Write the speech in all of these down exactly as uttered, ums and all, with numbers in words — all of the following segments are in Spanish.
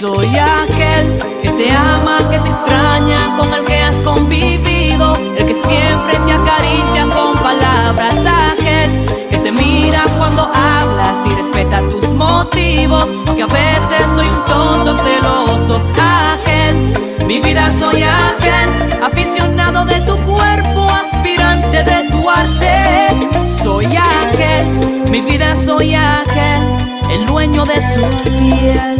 Soy aquel que te ama, que te extraña, con el que has convivido, el que siempre te acaricia con palabras, aquel que te mira cuando hablas y respeta tus motivos, aunque a veces soy un tonto celoso. Aquel, mi vida soy aquel, aficionado de tu cuerpo, aspirante de tu arte. Soy aquel, mi vida soy aquel, el dueño de tu piel.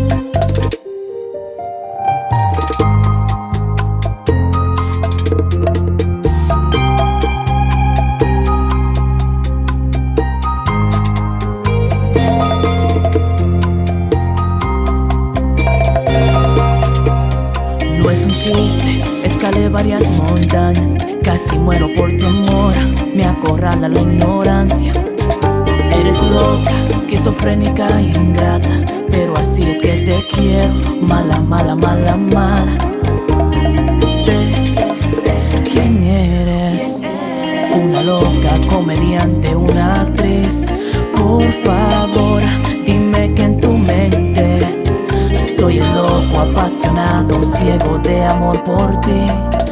No es un chiste, escalé varias montañas, casi muero por tu amor, me acorrala la ignorancia. Eres loca, esquizofrénica e ingrata, pero así es que te quiero, mala, mala, mala, mala. Sé, sé quién eres, una loca comediante, una actriz. Por favor, dime que en tu mente soy el loco apasionado, ciego de amor por ti.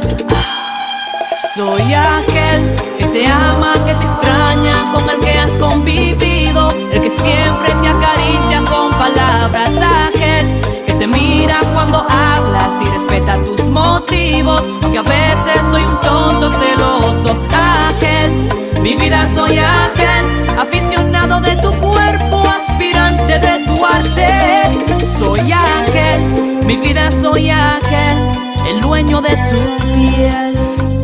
Soy aquel que te ama, que te extraña, con el que has convivido, el que siempre te acaricia con palabras, aquel que te mira cuando hablas y respeta tus motivos, aunque a veces soy un tonto celoso. Aquel, mi vida soy aquel, aficionado de tu cuerpo, aspirante de tu arte. Soy aquel, mi vida soy aquel, el dueño de tu piel.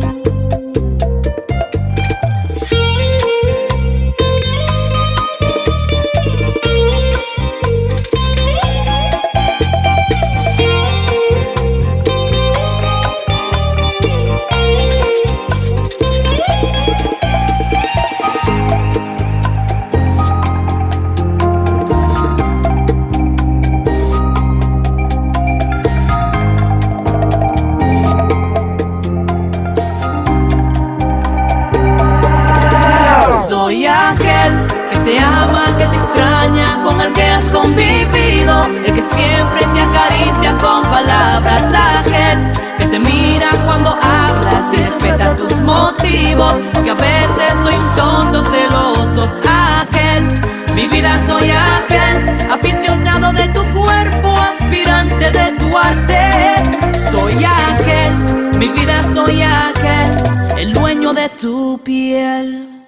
Soy aquel que te ama, que te extraña, con el que has convivido, el que siempre te acaricia con palabras, aquel que te mira cuando hablas y respeta tus motivos, aunque a veces soy un tonto celoso. Aquel, mi vida soy aquel, aficionado de tu cuerpo, aspirante de tu arte. Soy aquel, mi vida soy aquel, el dueño de tu piel.